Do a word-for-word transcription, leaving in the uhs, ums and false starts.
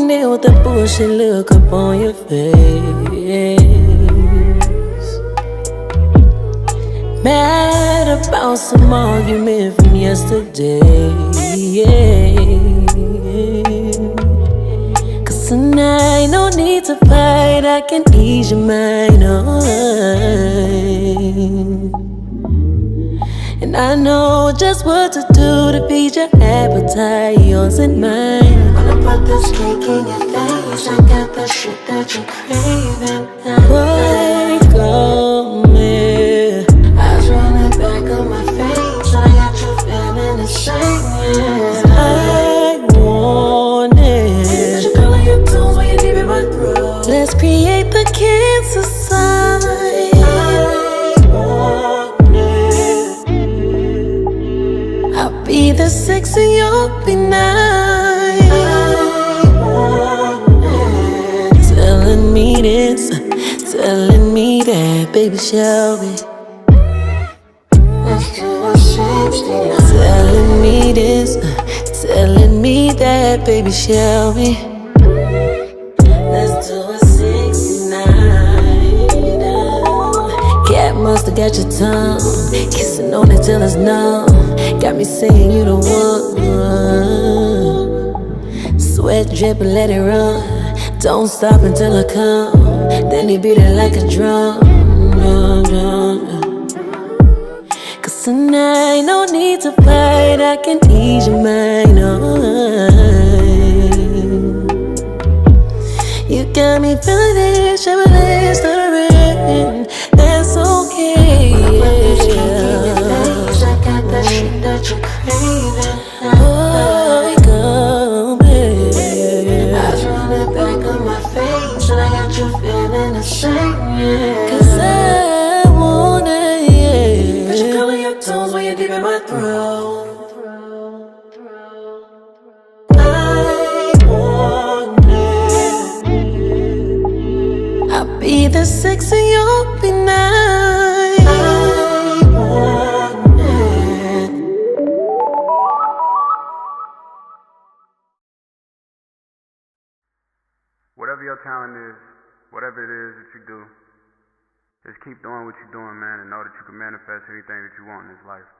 deal with the bullshit look up on your face. Mad about some argument from yesterday, yeah. Cause tonight, no need to fight, I can ease your mind, oh. And I know just what to do to feed your appetite, yours and mine. Wanna put this cake in your face, I got the shit that you're craving. Wake up, man. Eyes rolling back on my face, I got you feeling the same, yeah. I want it. Put your girl on your toes when you're deep in my throat. Let's create the cancer sign. I want it. I'll be the sex and you'll be nine. I want it. Telling me this, telling me that, baby, shall we? Let's do a sixty-nine. Telling me this, telling me that, baby, shall we? Let's do a sixty-nine. Cat must've got your tongue, kissing on it till it's numb. Got me saying you the one. Sweat dripping, let it run. Don't stop until I come. Then he beat it like a drum. Drum, drum, drum. Cause tonight, no need to fight, I can ease your mind, oh. You got me feeling it, Chevrolet stuttering. That's okay, yeah. I got that shit that you're craving. Oh, come here. Eyes rolling back on my face, and I got you feeling the same, yeah. Cause I want it, yeah. Put your girl on your toes when you're deep in my throat. I want it. I'll be the sex and you'll be nine. I want it. Whatever your talent is, whatever it is that you do, just keep doing what you're doing, man, and know that you can manifest anything that you want in this life.